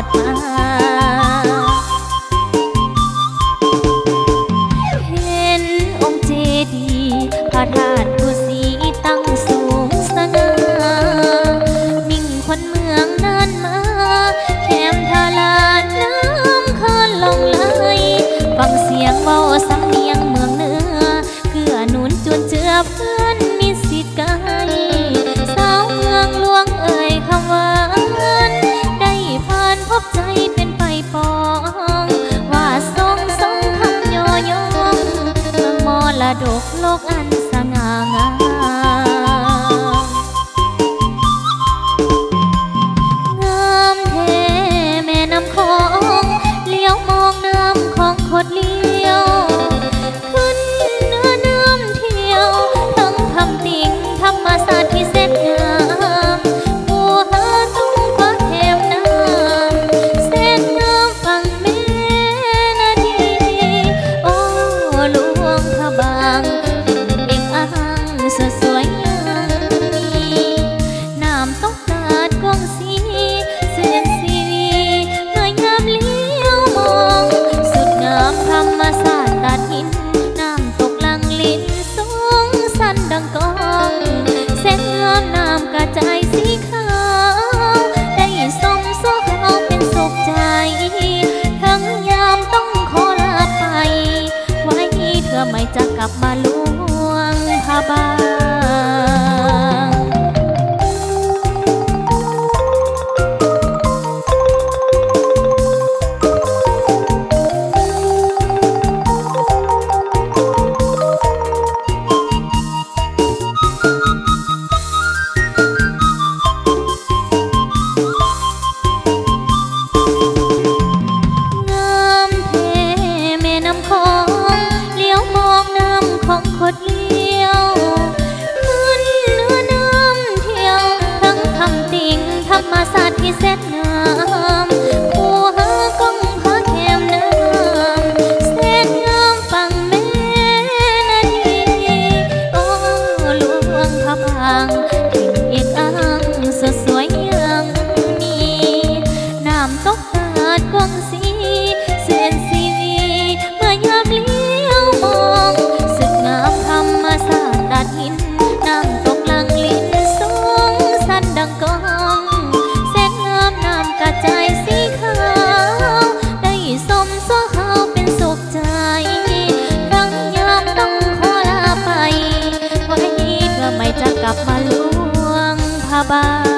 มาเห็นองค์เจดีย์พระธาตุภูสีตั้งสูงสง่ามิ่งคนเมืองนั่นมาแคมทาลาดน้ำคอนลงไหลฟังเสียงเบาสำเนียงเมืองเหนือเกื้อหนุนจวนเจือเพื่อนมิสิทธิ์ไกลสาวเมืองหลวงเอ่ยคำหวานได้ผ่านพบใจเป็นไปปองว่าทรงคำย่อยองเมืองมรดกโลกอันสง่างามงามแท้แม่น้ำคงเลี้ยวมองน้ำของคดเลี้ยวขึ้นเนื้อน้ำเที่ยวทั้งทำติ่งธรรมศาสตร์ที่เสดงามบัวหาตุ้งฟ้าแถมน้ำเสดงามฟังแม่นาทีโอ้หลวงพระบางเอกอ่างสวยงามน้ำตกตาดกวางสีเสียนสีเงยงามเลี้ยวมองสุดงามธรรมศาสตร์ตัดหินน้ำตกลังลิ้นสูงสันดังกองแสงงามน้ำกระจายสีขาวได้สมโซเขาเป็นสุขใจทั้งยามต้องขอลาไปไว้เธอไม่จะกลับมาลวงพระบางงามแท้แม่น้ำคงเลี้ยวมองน้ำของคดเลี้ยวขึ้นเนื้อน้ำเที่ยวทั้งทำติ่งธรรมศาสตร์ที่แสนงามผู้หากองพระแคมน้ำแสนงามฟังแม่นาทีโอ้หลวงพระบางถิ่นเอกอ่างสวยยังมีน้ำตกตาดกวางสีเสียนสีเมื่อยามเลี้ยวมองสุดงามธรรมศาสตร์ตัดหินน้ำตกลังลิ้นสูงสันดังกองแสนงามน้ำกระจายสีขาวได้สมโซเขาเป็นสุขใจทั้งยามต้องขอลาไปไว้เพื่อไม่จะกลับมาลวงพระบาง